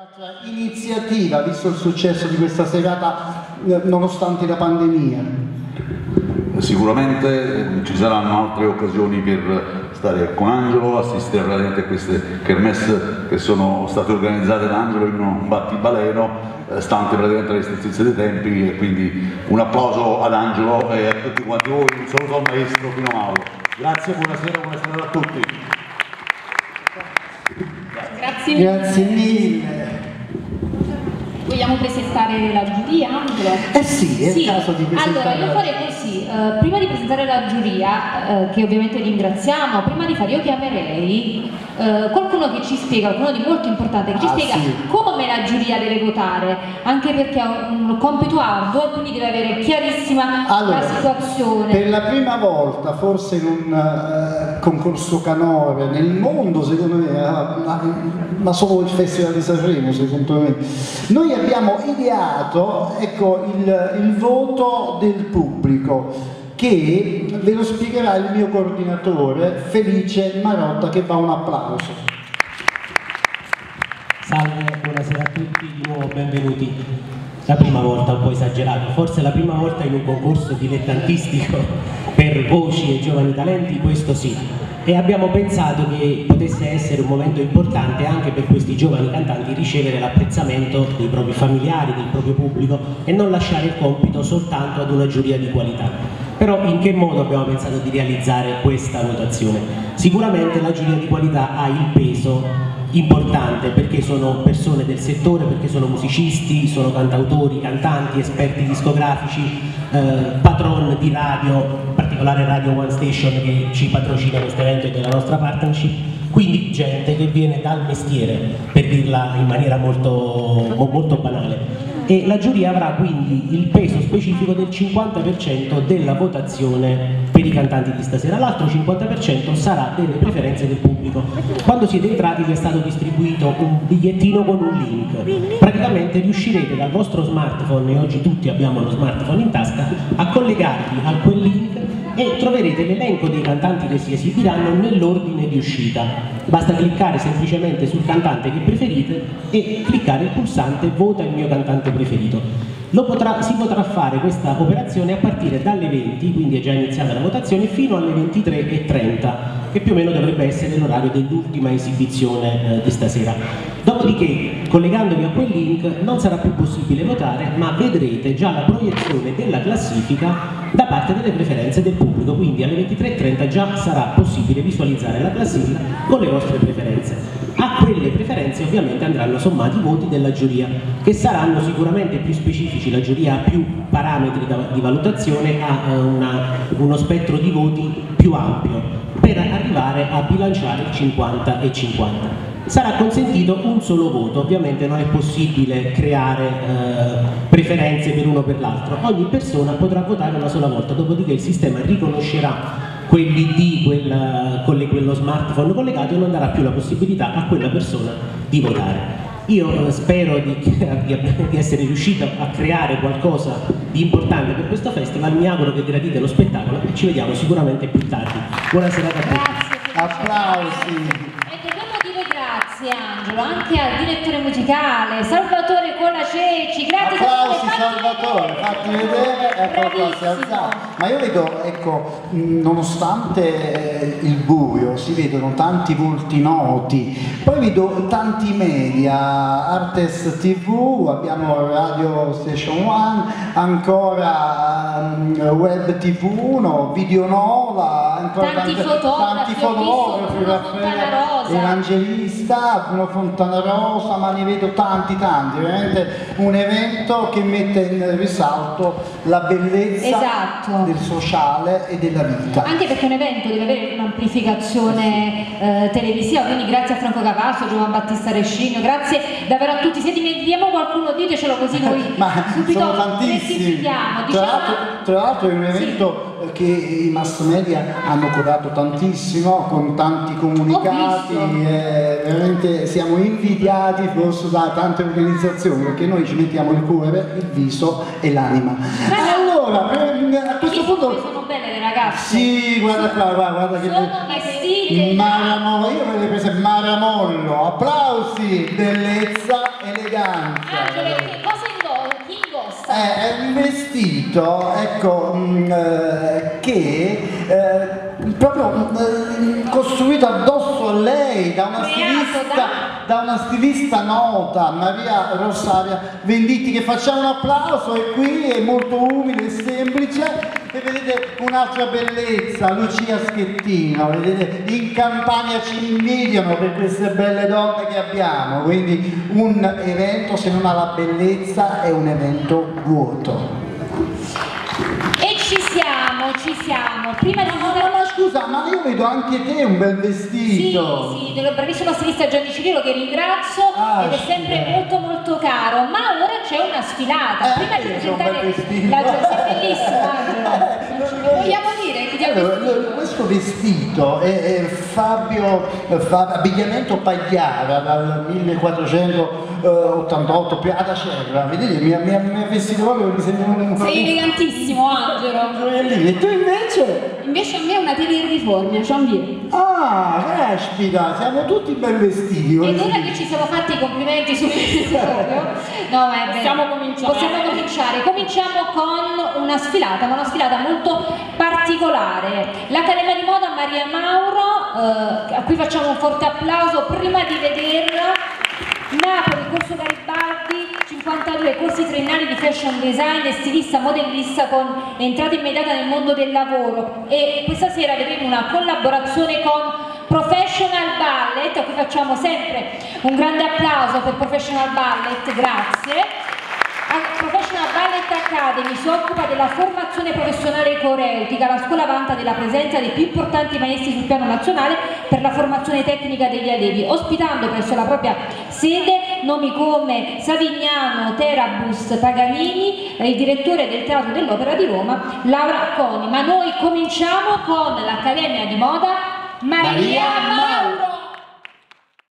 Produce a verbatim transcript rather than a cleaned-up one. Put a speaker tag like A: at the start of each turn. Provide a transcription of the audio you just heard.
A: un'altra iniziativa, visto il successo di questa serata, nonostante la pandemia?
B: Sicuramente ci saranno altre occasioni per stare con Angelo, assistere praticamente a queste kermesse che sono state organizzate da Angelo in un battibaleno, eh, stante praticamente la restrizione dei tempi, e quindi un applauso ad Angelo e a tutti quanti voi, un saluto al maestro Pino Mauro. Grazie, buonasera, buonasera a tutti.
C: Grazie mille.
A: Grazie mille.
C: Vogliamo presentare la giuria, Angelo?
A: Eh sì, è
C: sì.
A: il caso di presentare.
C: Allora, io farei così, uh, prima di presentare la giuria, uh, che ovviamente ringraziamo, prima di fare io chiamerei uh, qualcuno che ci spiega, qualcuno di molto importante, che ci
A: ah,
C: spiega
A: sì.
C: come la giuria deve votare, anche perché ha un compito arduo e quindi deve avere chiarissima
A: allora,
C: la situazione.
A: Per la prima volta, forse in un uh, concorso canore nel mondo, secondo me, uh, ma, ma solo il Festival di Sanremo, secondo me, noi abbiamo ideato, ecco, il, il voto del pubblico, che ve lo spiegherà il mio coordinatore Felice Marotta, che va un applauso.
D: Salve, buonasera a tutti, di nuovo benvenuti. La prima volta, un po' esagerato, forse la prima volta in un concorso dilettantistico per voci e giovani talenti, questo sì. E abbiamo pensato che potesse essere un momento importante anche per questi giovani cantanti ricevere l'apprezzamento dei propri familiari, del proprio pubblico, e non lasciare il compito soltanto ad una giuria di qualità. Però in che modo abbiamo pensato di realizzare questa votazione? Sicuramente la giuria di qualità ha il peso importante, perché sono persone del settore, perché sono musicisti, sono cantautori, cantanti, esperti discografici, eh, patron di radio, in particolare Radio One Station che ci patrocina questo evento e della nostra partnership, quindi gente che viene dal mestiere, per dirla in maniera molto, molto banale. E la giuria avrà quindi il peso specifico del cinquanta per cento della votazione per i cantanti di stasera, l'altro cinquanta per cento sarà delle preferenze del pubblico. Quando siete entrati vi è stato distribuito un bigliettino con un link, praticamente riuscirete dal vostro smartphone, e oggi tutti abbiamo lo smartphone in tasca, a collegarvi a quel link e troverete l'elenco dei cantanti che si esibiranno nell'ordine di uscita. Basta cliccare semplicemente sul cantante che preferite e cliccare il pulsante "Vota il mio cantante preferito". Lo potrà, si potrà fare questa operazione a partire dalle venti, quindi è già iniziata la votazione, fino alle ventitré e trenta, che più o meno dovrebbe essere l'orario dell'ultima esibizione eh, di stasera. Dopodiché, collegandovi a quel link, non sarà più possibile votare, ma vedrete già la proiezione della classifica da parte delle preferenze del pubblico, quindi alle ventitré e trenta già sarà possibile visualizzare la classifica con le vostre preferenze. A quelle preferenze ovviamente andranno sommati i voti della giuria, che saranno sicuramente più specifici. La giuria ha più parametri di valutazione, ha una, uno spettro di voti più ampio per arrivare a bilanciare il cinquanta e cinquanta. Sarà consentito un solo voto, ovviamente non è possibile creare eh, preferenze per uno o per l'altro, ogni persona potrà votare una sola volta, dopodiché il sistema riconoscerà quell'I D, quel, con le, quello smartphone collegato, e non darà più la possibilità a quella persona di votare. Io eh, spero di, di, di essere riuscito a creare qualcosa di importante per questo festival, mi auguro che gradite lo spettacolo e ci vediamo sicuramente più tardi. Buona serata a tutti.
C: Grazie.
A: Applausi.
C: Grazie Angelo, anche al direttore musicale Salvatore Colaceci, grazie.
A: Applausi Salvatore, fatti vedere, ecco qua si è alzato. Ma io vedo, ecco, nonostante il buio, si vedono tanti volti noti, poi vedo tanti media, Artes tivù, abbiamo Radio Station One, ancora um, Web tivù uno, Video Nova, ancora
C: tanti
A: tante,
C: fotografi,
A: tanti fotografi, Raffaele Evangelista, Bruno Fontanarosa, ma ne vedo tanti tanti, veramente un evento che mette in risalto la bellezza, esatto, del sociale e della vita.
C: Anche perché un evento deve avere un'amplificazione eh, televisiva, quindi grazie a Franco Cavasso, Giovan Battista Rescigno, grazie davvero a tutti. Se dimentichiamo qualcuno ditecelo, così noi
A: ma
C: subito
A: sono tantissimi. Tra l'altro, tra l'altro è un evento sì, che i mass media hanno curato tantissimo, con tanti comunicati, eh, veramente siamo invidiati forse da tante organizzazioni, perché noi ci mettiamo il cuore, il viso e l'anima. Allora, Allora, a questo punto...
C: sono belle le ragazze.
A: Sì, guarda qua, guarda, guarda che...
C: Sono vestite...
A: Maramollo, io me le prese Maramollo, applausi, bellezza, eleganza.
C: Angelo, che cosa indossa? Chi indossa?
A: Eh, è un vestito, ecco, mh, eh, che eh, proprio mh, costruito addosso a lei da una, stilista, da una stilista nota, Maria Rosaria Venditti, che facciamo un applauso, e qui è molto umile e semplice. E vedete un'altra bellezza, Lucia Schettino, vedete, in Campania ci invidiano per queste belle donne che abbiamo, quindi un evento, se non ha la bellezza, è un evento vuoto.
C: E ci siamo, ci siamo. Prima di
A: ma, ma, ma scusa, ma io vedo anche te un bel vestito.
C: Sì, sì, dello bravissimo stilista Gianni Cirillo, che ringrazio,
A: ah,
C: ed è sempre sì, molto molto caro. Ma ora c'è una sfilata.
A: Eh,
C: Prima di presentare la
A: è
C: bellissima, Angelo. Vogliamo dire che ti ha
A: allora, questo vestito è, è Fabio fa, abbigliamento Pagliara dal millequattrocentottantotto ad Acerra, vedete, mi ha, mi ha, mi ha vestito proprio, mi sembra un...
C: Sei elegantissimo, Angelo.
A: E tu invece?
C: Invece a me è una teleriformia, Gianvier.
A: Ah, caspita, siamo tutti ben vestiti.
C: Ed ora che ci siamo fatti i complimenti sul territorio, no, ma è
E: possiamo cominciare.
C: Possiamo cominciare. Cominciamo con una sfilata, ma una sfilata molto particolare. L'Accademia di Moda Maria Mauro, eh, a cui facciamo un forte applauso. Prima di vederla, Napoli, Corso Garibaldi, cinquantadue corsi triennali di fashion design e stilista modellista con entrata immediata nel mondo del lavoro, e questa sera vedremo una collaborazione con Professional Ballet, a cui facciamo sempre un grande applauso per Professional Ballet, grazie. Professional Ballet Academy si occupa della formazione professionale coreutica. La scuola vanta della presenza dei più importanti maestri sul piano nazionale per la formazione tecnica degli allievi, ospitando presso la propria sede nomi come Savignano, Terabus, Paganini, il direttore del Teatro dell'Opera di Roma, Laura Coni. Ma noi cominciamo con l'Accademia di Moda Maria Mauro.